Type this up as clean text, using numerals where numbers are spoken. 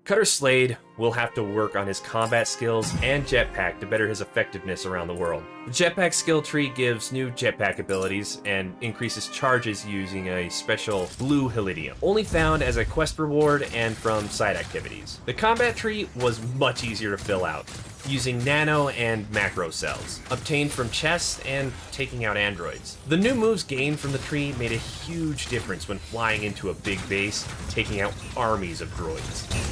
Cutter Slade will have to work on his combat skills and jetpack to better his effectiveness around the world. The jetpack skill tree gives new jetpack abilities and increases charges using a special blue helidium, only found as a quest reward and from side activities. The combat tree was much easier to fill out, using nano and macro cells, obtained from chests and taking out androids. The new moves gained from the tree made a huge difference when flying into a big base, taking out armies of droids.